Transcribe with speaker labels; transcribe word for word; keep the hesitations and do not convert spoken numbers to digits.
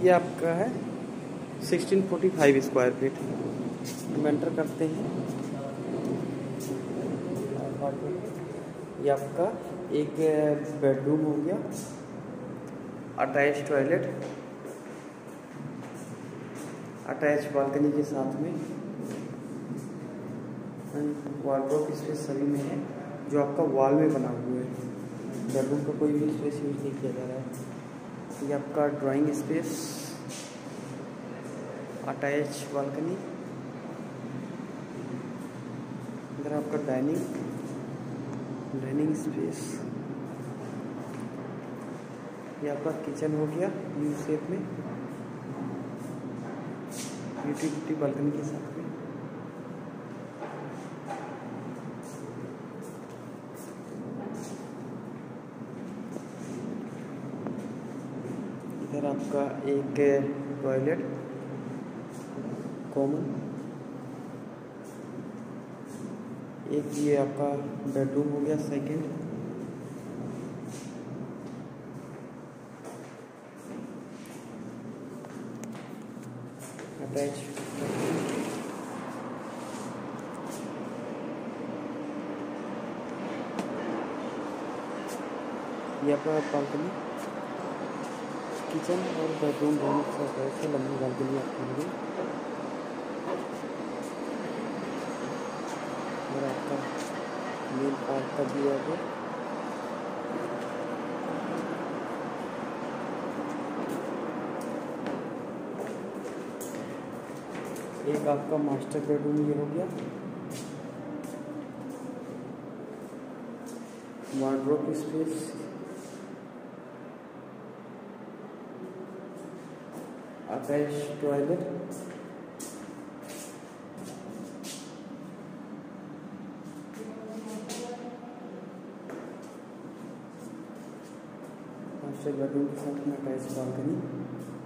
Speaker 1: ये आपका है sixteen forty five square feet. हम एंटर करते हैं। ये आपका एक बेडरूम हो गया, अटैच टॉयलेट, अटैच बालकनी के साथ में, वार्डरोब स्पेस सभी में है जो आपका वॉल में बना हुआ है। बेडरूम का कोई भी स्पेस यूज नहीं किया जा रहा है। ये आपका ड्राइंग स्पेस, अटैच बालकनी, इधर आपका डाइनिंग डाइनिंग स्पेस। ये आपका किचन हो गया यू शेप में, यूटिलिटी बालकनी के साथ में। इधर आपका एक टॉयलेट कॉमन, एक ये आपका बेडरूम हो गया सेकंड, अटैच। ये आपका बालकनी, किचन और बेडरूम दोनों से लंबी बालकनी आपकी होगी। और आपका मेन पार्क का व्यू है। एक आपका मास्टर बेडरूम ये हो गया, wardrobe space, attach toilet, master bedroom के साथ में अटैच बालकनी।